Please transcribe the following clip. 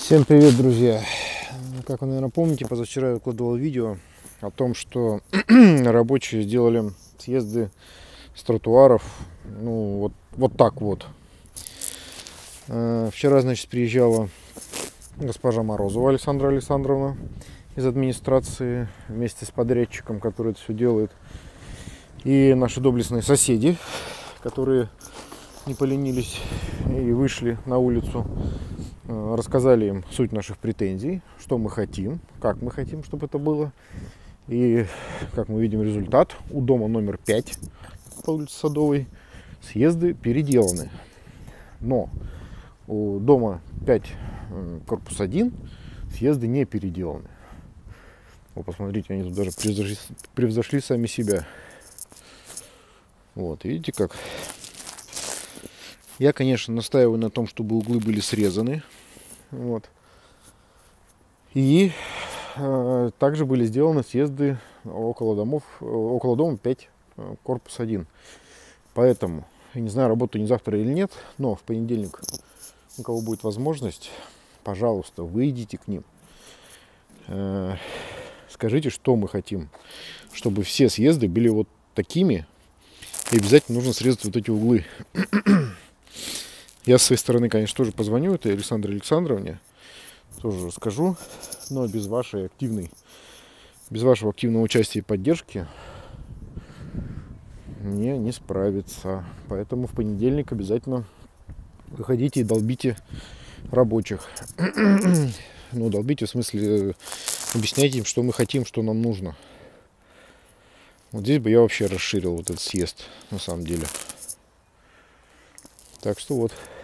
Всем привет, друзья! Как вы, наверное, помните, позавчера я выкладывал видео о том, что рабочие сделали съезды с тротуаров, ну, вот так вот. Вчера, значит, приезжала госпожа Морозова Александра Александровна из администрации вместе с подрядчиком, который это все делает, и наши доблестные соседи, которые не поленились и вышли на улицу. Рассказали им суть наших претензий, что мы хотим, как мы хотим, чтобы это было. И, как мы видим, результат. У дома номер 5 по улице Садовой съезды переделаны. Но у дома 5, корпус 1, съезды не переделаны. Вот, посмотрите, они тут даже превзошли сами себя. Вот, видите как? Я, конечно, настаиваю на том, чтобы углы были срезаны. Вот. И также были сделаны съезды около дома 5, корпус 1. Поэтому, я не знаю, работаю не завтра или нет, но в понедельник, у кого будет возможность, пожалуйста, выйдите к ним. Скажите, что мы хотим, чтобы все съезды были вот такими. И обязательно нужно срезать вот эти углы. Я с своей стороны, конечно, тоже позвоню этой Александре Александровне, тоже расскажу, но без вашего активного участия и поддержки мне не справиться. Поэтому в понедельник обязательно выходите и долбите рабочих. Ну, долбите, в смысле, объясняйте им, что мы хотим, что нам нужно. Вот здесь бы я вообще расширил вот этот съезд, на самом деле. Так что вот.